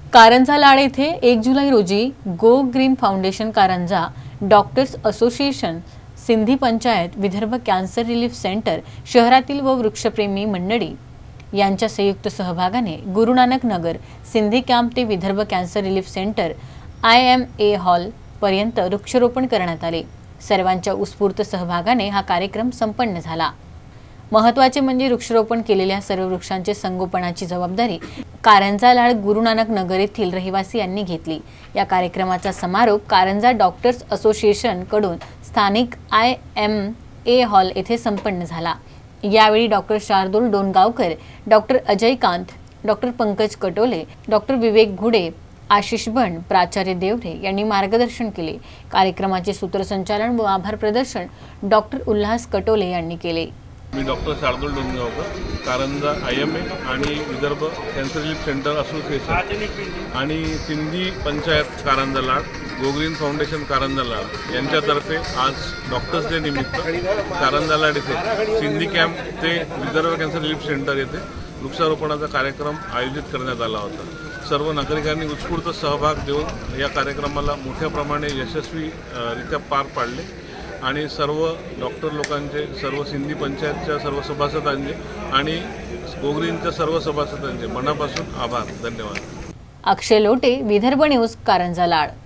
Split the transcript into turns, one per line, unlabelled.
कारंजा लाड येथे 1 जुलै रोजी go green foundation Karanja, doctors association, Sindhi panchayat, Vidarbha cancer relief centre शहरातील व वृक्षप्रेमी मंडळी यांच्या संयुक्त सहभागाने गुरु नानक नगर, सिंधी कॅम्प ते Vidarbha cancer relief centre IMA hall पर्यंत वृक्षारोपण करण्यात आले। सर्वांच्या उत्स्फूर्त सहभागाने हा कार्यक्रम संपन्न झाला। महत्त्वाचे म्हणजे वृक्षारोपण केलेल्या सर्व वृक्षांचे संगोपनाची जबाबदारी कारंजा लाड गुरु नानक नगर येथील रहिवासी यांनी घेतली। या कार्यक्रमाचा समारोप कारंजा डॉक्टर्स असोसिएशन कडून स्थानिक IMA हॉल येथे संपन्न झाला। यावेळी doctor Shardul Dongaonkar, doctor Ajay Kant, doctor Pankaj Katole, doctor Vivek Ghude, Ashish Ban, प्राचार्य देवरे यांनी मार्गदर्शन केले। कार्यक्रमाचे सूत्रसंचालन व आभार प्रदर्शन डॉक्टर उल्हास कटोले यांनी केले।
मी डॉक्टर शार्दूल डोणगावकर, कारंजा IMA आणि Vidarbha cancer relief centre association आणि Sindhi panchayat Karanja Lad, go green foundation Karanja Lad यांच्यातर्फे आज डॉक्टर्स डे निमित्त कारंजा लाड येथे सिंधी कॅम्प ते विदर्भ कॅन्सर रिलीफ सेंटर येथे वृक्षारोपणाचा कार्यक्रम आयोजित करण्यात आला होता। सर्व नागरिकांनी उत्स्फूर्त सहभाग देऊन या कार्यक्रमाला मोठ्या प्रमाणे यशस्वीरित्या पार पाडले आणि सर्व डॉक्टर लोकांचे, सर्व सिंधी पंचायतच्या सर्व सभासदांचे आणि गो ग्रीनच्या सर्व सभासदांचे मनापासून आभार, धन्यवाद।
अक्षय लोटे, विदर्भ न्यूज, कारंजा लाड।